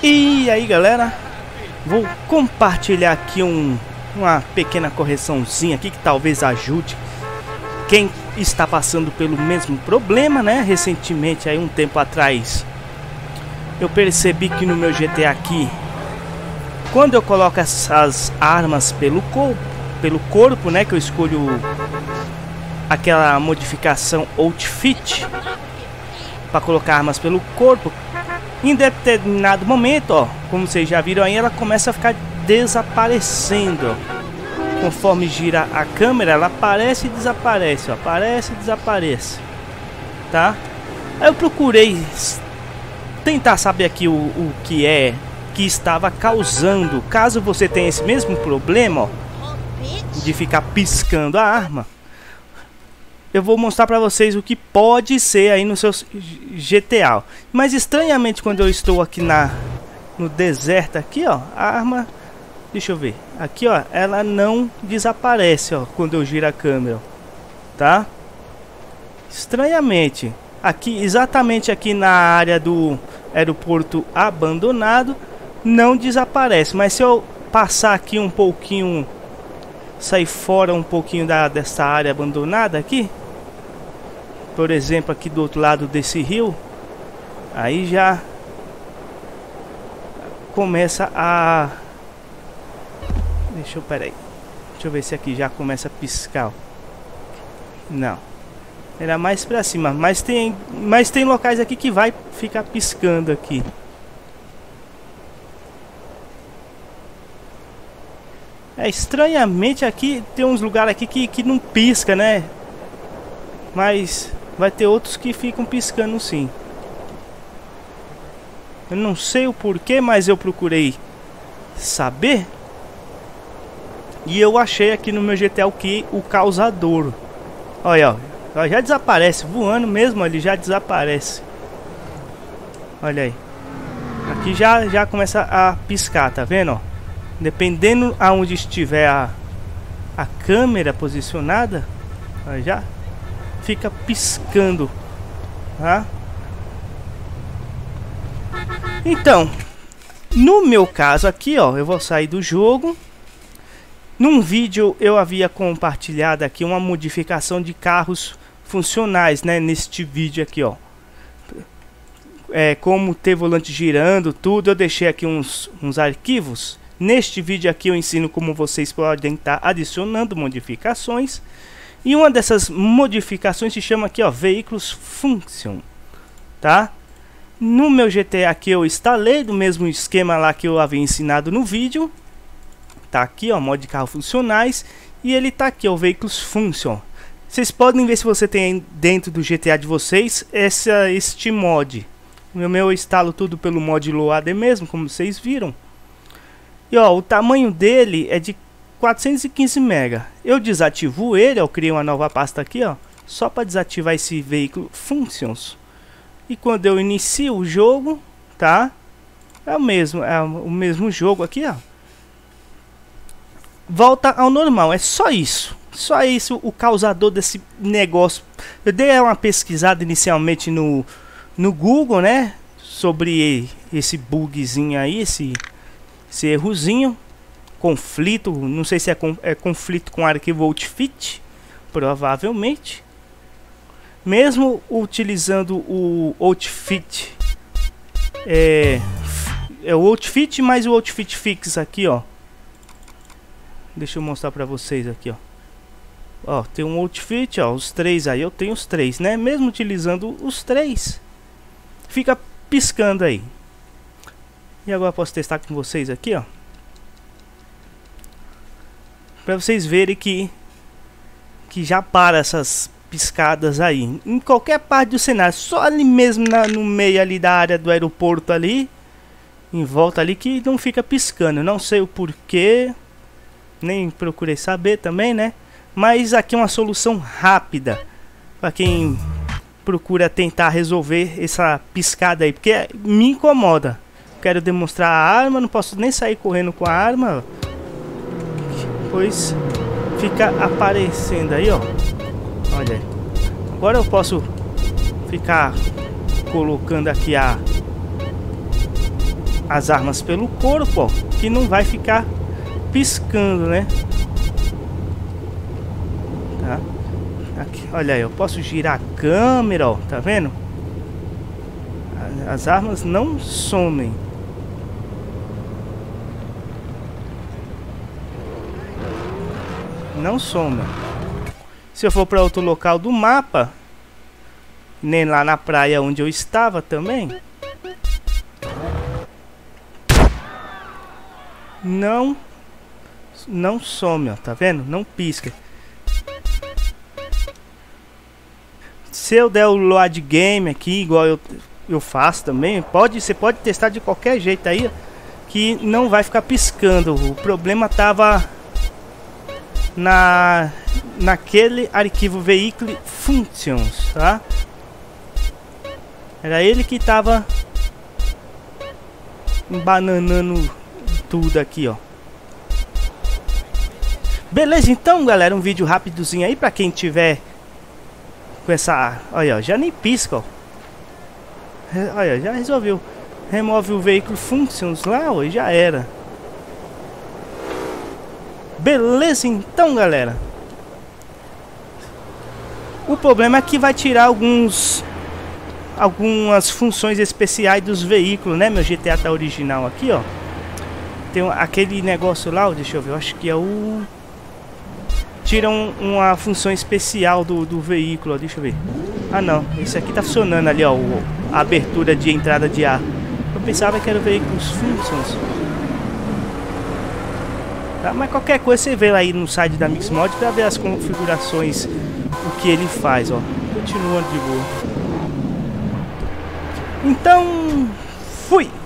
E aí galera, vou compartilhar aqui uma pequena correçãozinha aqui que talvez ajude quem está passando pelo mesmo problema, né? Recentemente, aí um tempo atrás, eu percebi que no meu GTA aqui, quando eu coloco essas armas pelo corpo, né? Que eu escolho aquela modificação Outfit para colocar armas pelo corpo. Em determinado momento, ó, como vocês já viram aí, ela começa a ficar desaparecendo, ó. Conforme gira a câmera, ela aparece e desaparece, ó. Aparece e desaparece, tá? Aí eu procurei tentar saber aqui o que é que estava causando. Caso você tenha esse mesmo problema, ó, de ficar piscando a arma, eu vou mostrar pra vocês o que pode ser aí no seu GTA. Mas estranhamente, quando eu estou aqui no deserto aqui, ó, a arma, deixa eu ver, aqui ó, ela não desaparece, ó, quando eu giro a câmera, tá? Estranhamente, aqui, exatamente aqui na área do aeroporto abandonado, não desaparece. Mas se eu passar aqui um pouquinho, sair fora um pouquinho dessa área abandonada aqui, por exemplo, aqui do outro lado desse rio, aí já começa a... Deixa eu ver se aqui já começa a piscar. Não, era mais pra cima, mas tem locais aqui que vai ficar piscando aqui. Estranhamente aqui tem uns lugares aqui que não pisca, né? Mas vai ter outros que ficam piscando sim. Eu não sei o porquê, mas eu procurei saber. E eu achei aqui no meu GTA o causador. Olha, ó, já desaparece, voando mesmo, ele já desaparece. Olha aí. Aqui já começa a piscar, tá vendo, ó? Dependendo aonde estiver a câmera posicionada, ó, já fica piscando, tá? Então, no meu caso aqui, ó, eu vou sair do jogo. Num vídeo eu havia compartilhado aqui uma modificação de carros funcionais, né? Neste vídeo aqui, ó, como ter volante girando, tudo. Eu deixei aqui uns arquivos. Neste vídeo aqui eu ensino como vocês podem estar adicionando modificações. E uma dessas modificações se chama aqui, ó, Veículos Function, tá? No meu GTA aqui eu instalei do mesmo esquema lá que eu havia ensinado no vídeo. Tá aqui, ó, modo de carro funcionais. E ele tá aqui, ó, Veículos Function. Vocês podem ver se você tem dentro do GTA de vocês este mod. No meu eu instalo tudo pelo mod Loader mesmo, como vocês viram. E ó, o tamanho dele é de 415 MB. Eu desativo ele, eu criei uma nova pasta aqui, ó, só para desativar esse veículo Functions. E quando eu inicio o jogo, tá? É o mesmo jogo aqui, ó. Volta ao normal, é só isso. Só isso o causador desse negócio. Eu dei uma pesquisada inicialmente no Google, né, sobre esse bugzinho aí, esse errozinho. Conflito, não sei se é conflito com arquivo Outfit, provavelmente. Mesmo utilizando o Outfit, é o Outfit mais o Outfit Fix aqui, ó. Deixa eu mostrar pra vocês aqui, ó. Ó, tem um Outfit, ó, os três aí, eu tenho os três, né? Mesmo utilizando os três, fica piscando aí. E agora eu posso testar com vocês aqui, ó, para vocês verem que já para essas piscadas aí em qualquer parte do cenário, só ali mesmo no meio ali da área do aeroporto ali, em volta ali, que não fica piscando. Não sei o porquê, nem procurei saber também, né? Mas aqui é uma solução rápida para quem procura tentar resolver essa piscada aí, porque me incomoda. Quero demonstrar a arma, não posso nem sair correndo com a arma, pois fica aparecendo aí, ó. Olha aí. Agora eu posso ficar colocando aqui a as armas pelo corpo, ó, que não vai ficar piscando, né? Tá? Aqui, olha aí, eu posso girar a câmera, ó, tá vendo? As armas não somem. Não somem. Se eu for para outro local do mapa, nem lá na praia onde eu estava também, não some, ó, tá vendo? Não pisca. Se eu der o load game aqui, igual eu faço também, você pode testar de qualquer jeito aí, que não vai ficar piscando. O problema tava naquele arquivo vehicle functions, tá? Era ele que tava embananando tudo aqui, ó. Beleza, então, galera, um vídeo rapidozinho aí pra quem tiver com essa... Olha, ó, já nem pisca, ó. Olha, já resolveu. Remove o veículo functions lá, ó, e já era. Beleza, então, galera. O problema é que vai tirar algumas funções especiais dos veículos, né? Meu GTA tá original aqui, ó. Tem aquele negócio lá, ó, deixa eu ver, eu acho que é o... Tira uma função especial do veículo, ó, deixa eu ver. Ah, não, esse aqui tá funcionando ali, ó, a abertura de entrada de ar. Eu pensava que era o veículos functions. Tá, mas qualquer coisa você vê lá aí no site da Mixmod para ver as configurações, o que ele faz, ó. Continuando de boa. Então, fui!